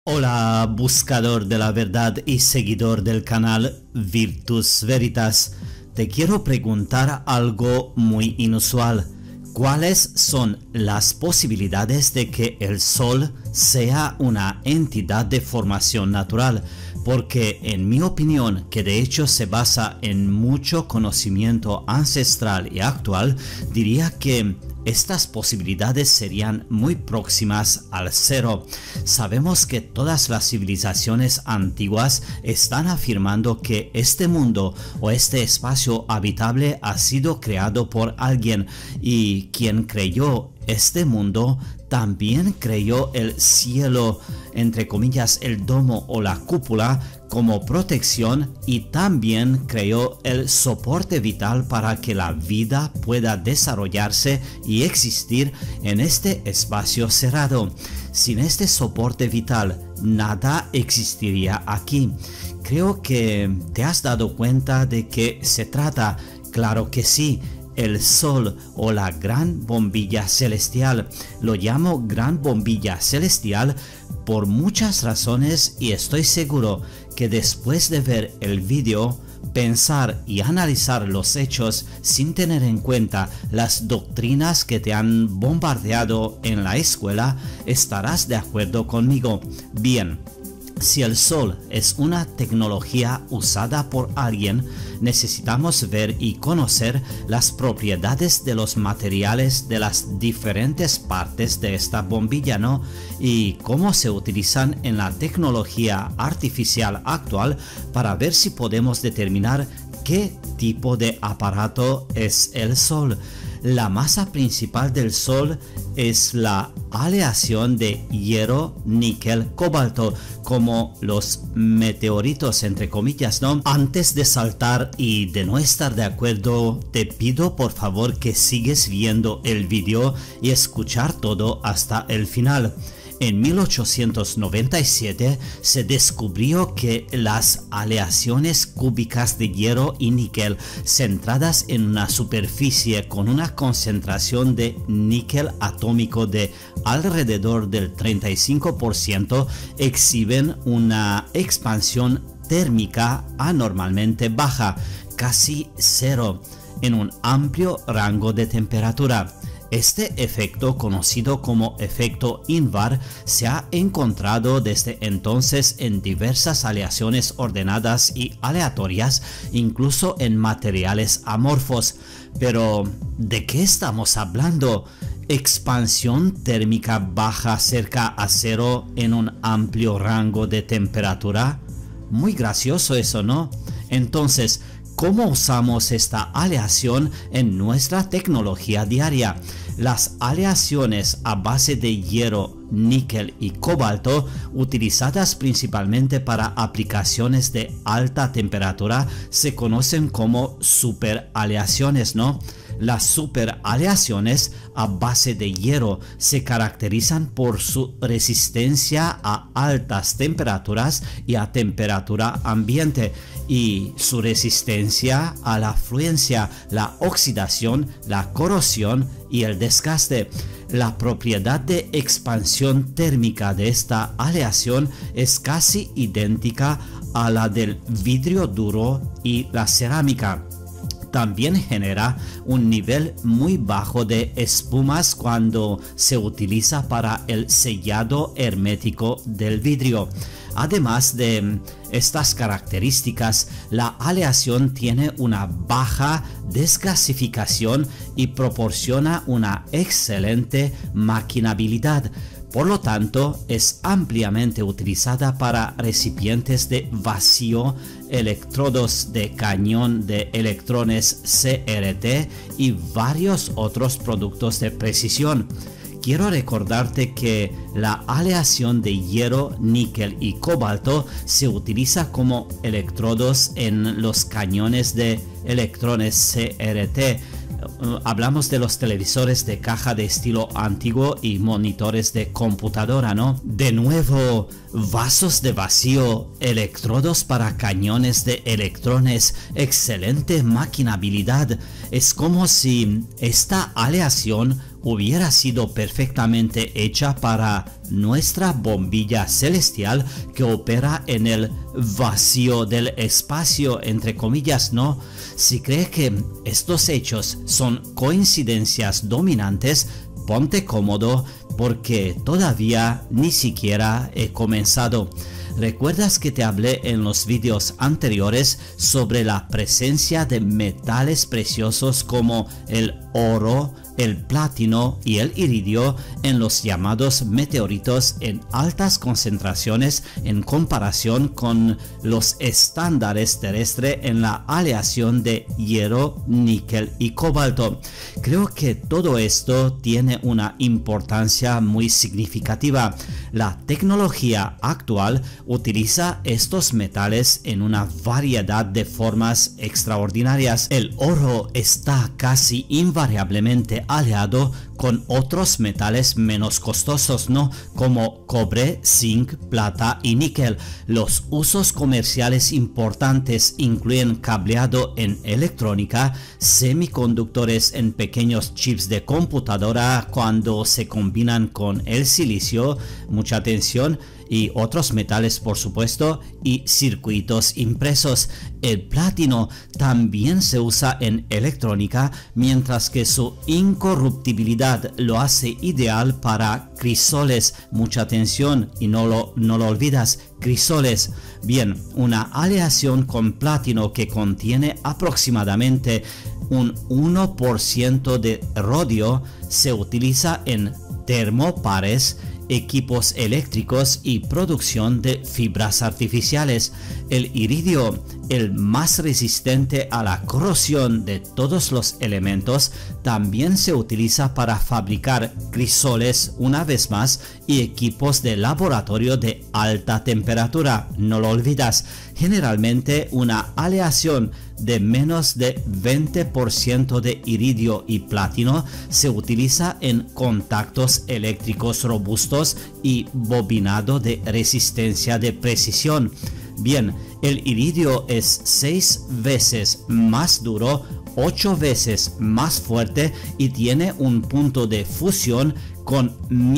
Hola, buscador de la verdad y seguidor del canal Virtus Veritas. Te quiero preguntar algo muy inusual. ¿Cuáles son las posibilidades de que el Sol sea una entidad de formación natural? Porque en mi opinión, que de hecho se basa en mucho conocimiento ancestral y actual, diría que estas posibilidades serían muy próximas al cero. Sabemos que todas las civilizaciones antiguas están afirmando que este mundo o este espacio habitable ha sido creado por alguien, y quien creyó este mundo también creyó el cielo, entre comillas el domo o la cúpula, como protección, y también creó el soporte vital para que la vida pueda desarrollarse y existir en este espacio cerrado. Sin este soporte vital, nada existiría aquí. Creo que te has dado cuenta de que se trata, claro que sí, el Sol o la gran bombilla celestial. Lo llamo gran bombilla celestial por muchas razones, y estoy seguro que después de ver el vídeo, pensar y analizar los hechos sin tener en cuenta las doctrinas que te han bombardeado en la escuela, estarás de acuerdo conmigo. Bien, si el Sol es una tecnología usada por alguien, necesitamos ver y conocer las propiedades de los materiales de las diferentes partes de esta bombilla, ¿no? Y cómo se utilizan en la tecnología artificial actual para ver si podemos determinar qué tipo de aparato es el Sol. La masa principal del Sol es la aleación de hierro, níquel, cobalto, como los meteoritos, entre comillas, ¿no? Antes de saltar y de no estar de acuerdo, te pido por favor que sigues viendo el vídeo y escuchar todo hasta el final. En 1897 se descubrió que las aleaciones cúbicas de hierro y níquel centradas en una superficie con una concentración de níquel atómico de alrededor del 35% exhiben una expansión térmica anormalmente baja, casi cero, en un amplio rango de temperatura. Este efecto, conocido como efecto Invar, se ha encontrado desde entonces en diversas aleaciones ordenadas y aleatorias, incluso en materiales amorfos. Pero, ¿de qué estamos hablando? ¿Expansión térmica baja cerca a cero en un amplio rango de temperatura? Muy gracioso eso, ¿no? Entonces, ¿cómo usamos esta aleación en nuestra tecnología diaria? Las aleaciones a base de hierro, níquel y cobalto, utilizadas principalmente para aplicaciones de alta temperatura, se conocen como superaleaciones, ¿no? Las superaleaciones a base de hierro se caracterizan por su resistencia a altas temperaturas y a temperatura ambiente, y su resistencia a la fluencia, la oxidación, la corrosión y el desgaste. La propiedad de expansión térmica de esta aleación es casi idéntica a la del vidrio duro y la cerámica. También genera un nivel muy bajo de espumas cuando se utiliza para el sellado hermético del vidrio. Además de estas características, la aleación tiene una baja desgasificación y proporciona una excelente maquinabilidad. Por lo tanto, es ampliamente utilizada para recipientes de vacío, electrodos de cañón de electrones CRT y varios otros productos de precisión. Quiero recordarte que la aleación de hierro, níquel y cobalto se utiliza como electrodos en los cañones de electrones CRT. Hablamos de los televisores de caja de estilo antiguo y monitores de computadora, ¿no? De nuevo, vasos de vacío, electrodos para cañones de electrones, excelente maquinabilidad. Es como si esta aleación hubiera sido perfectamente hecha para nuestra bombilla celestial que opera en el vacío del espacio, entre comillas, ¿no? Si cree que estos hechos son coincidencias dominantes, ponte cómodo porque todavía ni siquiera he comenzado. ¿Recuerdas que te hablé en los vídeos anteriores sobre la presencia de metales preciosos como el oro, el platino y el iridio en los llamados meteoritos en altas concentraciones en comparación con los estándares terrestres en la aleación de hierro, níquel y cobalto? Creo que todo esto tiene una importancia muy significativa. La tecnología actual utiliza estos metales en una variedad de formas extraordinarias. El oro está casi invariablemente aliado con otros metales menos costosos, ¿no? Como cobre, zinc, plata y níquel. Los usos comerciales importantes incluyen cableado en electrónica, semiconductores en pequeños chips de computadora cuando se combinan con el silicio, mucha atención, y otros metales, por supuesto, y circuitos impresos. El platino también se usa en electrónica, mientras que su incorruptibilidad lo hace ideal para crisoles. Mucha atención y no lo olvidas, crisoles. Bien, una aleación con platino que contiene aproximadamente un 1% de rodio se utiliza en termopares, equipos eléctricos y producción de fibras artificiales. El iridio, el más resistente a la corrosión de todos los elementos, también se utiliza para fabricar crisoles, una vez más, y equipos de laboratorio de alta temperatura. No lo olvidas. Generalmente una aleación de menos de 20% de iridio y platino se utiliza en contactos eléctricos robustos y bobinado de resistencia de precisión. Bien, el iridio es 6 veces más duro, 8 veces más fuerte y tiene un punto de fusión con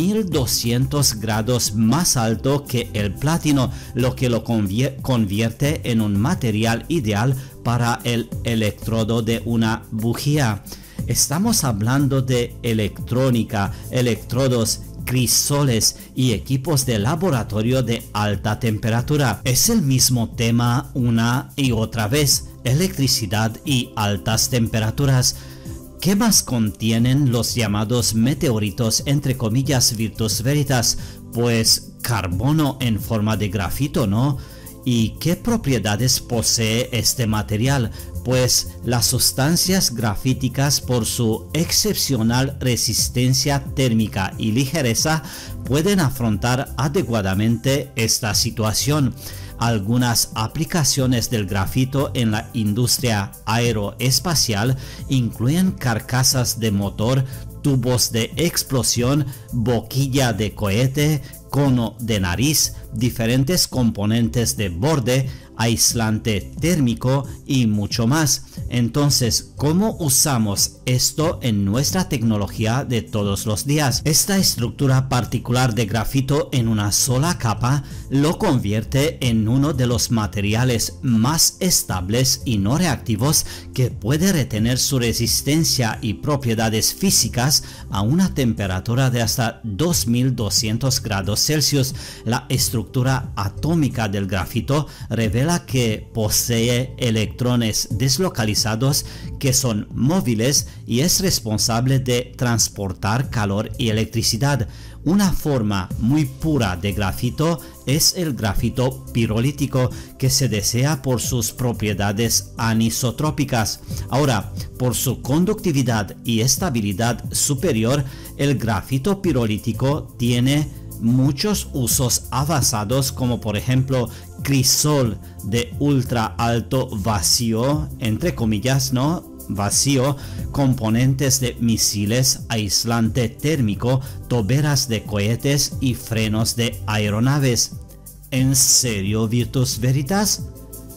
1200 grados más alto que el platino, lo que lo convierte en un material ideal para el electrodo de una bujía. Estamos hablando de electrónica, electrodos, crisoles y equipos de laboratorio de alta temperatura. Es el mismo tema una y otra vez: electricidad y altas temperaturas. ¿Qué más contienen los llamados meteoritos, entre comillas, Virtus Veritas? Pues carbono en forma de grafito, ¿no? ¿Y qué propiedades posee este material? Pues las sustancias grafíticas, por su excepcional resistencia térmica y ligereza, pueden afrontar adecuadamente esta situación. Algunas aplicaciones del grafito en la industria aeroespacial incluyen carcasas de motor, tubos de explosión, boquilla de cohete, cono de nariz, diferentes componentes de borde, aislante térmico y mucho más. Entonces, ¿cómo usamos esto en nuestra tecnología de todos los días? Esta estructura particular de grafito en una sola capa lo convierte en uno de los materiales más estables y no reactivos que puede retener su resistencia y propiedades físicas a una temperatura de hasta 2200 grados Celsius. La estructura atómica del grafito revela que posee electrones deslocalizados que son móviles y es responsable de transportar calor y electricidad. Una forma muy pura de grafito es el grafito pirolítico, que se desea por sus propiedades anisotrópicas. Ahora, por su conductividad y estabilidad superior, el grafito pirolítico tiene muchos usos avanzados, como por ejemplo crisol de ultra alto vacío, entre comillas, ¿no? Vacío, componentes de misiles, aislante térmico, toberas de cohetes y frenos de aeronaves. ¿En serio, Virtus Veritas?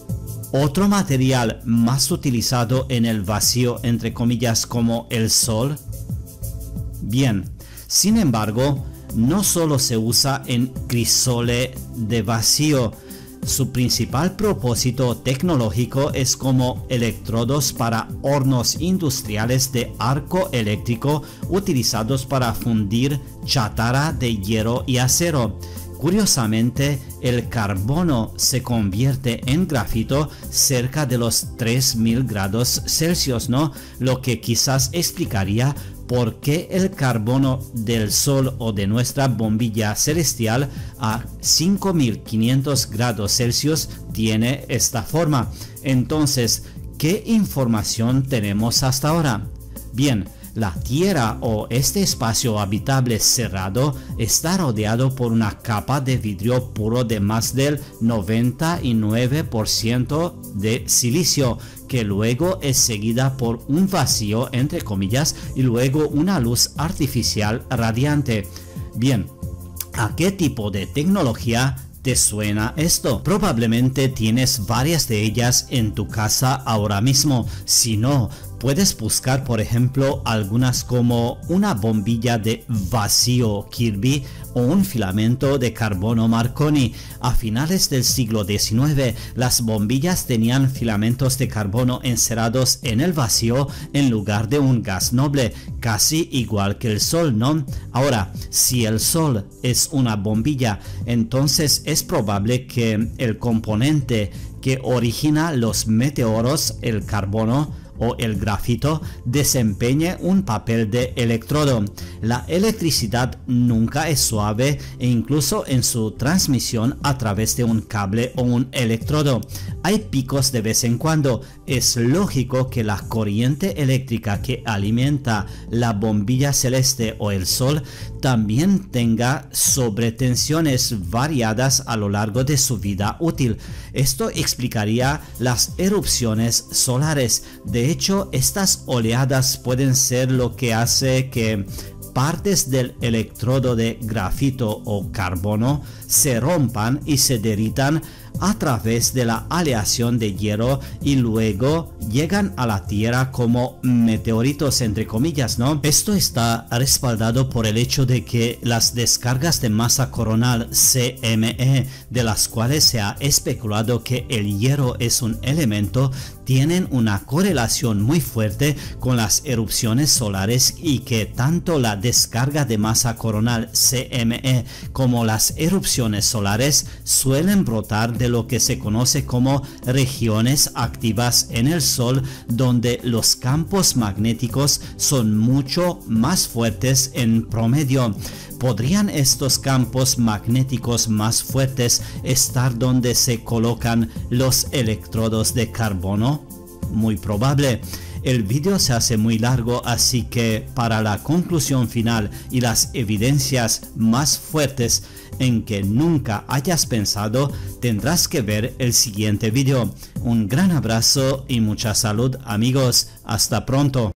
Otro material más utilizado en el vacío, entre comillas, como el sol. Bien, sin embargo, no solo se usa en crisole de vacío. Su principal propósito tecnológico es como electrodos para hornos industriales de arco eléctrico utilizados para fundir chatarra de hierro y acero. Curiosamente, el carbono se convierte en grafito cerca de los 3000 grados Celsius, ¿no? Lo que quizás explicaría por qué el carbono del Sol o de nuestra bombilla celestial a 5500 grados Celsius tiene esta forma. Entonces, ¿qué información tenemos hasta ahora? Bien, la Tierra o este espacio habitable cerrado está rodeado por una capa de vidrio puro de más del 99% de silicio, que luego es seguida por un vacío entre comillas y luego una luz artificial radiante. Bien, ¿a qué tipo de tecnología te suena esto? Probablemente tienes varias de ellas en tu casa ahora mismo. Si no, puedes buscar por ejemplo algunas como una bombilla de vacío Kirby o un filamento de carbono Marconi. A finales del siglo XIX, las bombillas tenían filamentos de carbono encerrados en el vacío en lugar de un gas noble, casi igual que el Sol, ¿no? Ahora, si el Sol es una bombilla, entonces es probable que el componente que origina los meteoros, el carbono o el grafito, desempeñe un papel de electrodo. La electricidad nunca es suave e incluso en su transmisión a través de un cable o un electrodo hay picos de vez en cuando. Es lógico que la corriente eléctrica que alimenta la bombilla celeste o el Sol también tenga sobretensiones variadas a lo largo de su vida útil. Esto explicaría las erupciones solares. De hecho, estas oleadas pueden ser lo que hace que partes del electrodo de grafito o carbono se rompan y se derritan a través de la aleación de hierro y luego llegan a la Tierra como meteoritos entre comillas, ¿no? Esto está respaldado por el hecho de que las descargas de masa coronal CME, de las cuales se ha especulado que el hierro es un elemento, tienen una correlación muy fuerte con las erupciones solares y que tanto la descarga de masa coronal CME como las erupciones solares suelen brotar de lo que se conoce como regiones activas en el Sol, donde los campos magnéticos son mucho más fuertes en promedio. ¿Podrían estos campos magnéticos más fuertes estar donde se colocan los electrodos de carbono? Muy probable. El vídeo se hace muy largo, así que para la conclusión final y las evidencias más fuertes en que nunca hayas pensado, tendrás que ver el siguiente vídeo. Un gran abrazo y mucha salud, amigos. Hasta pronto.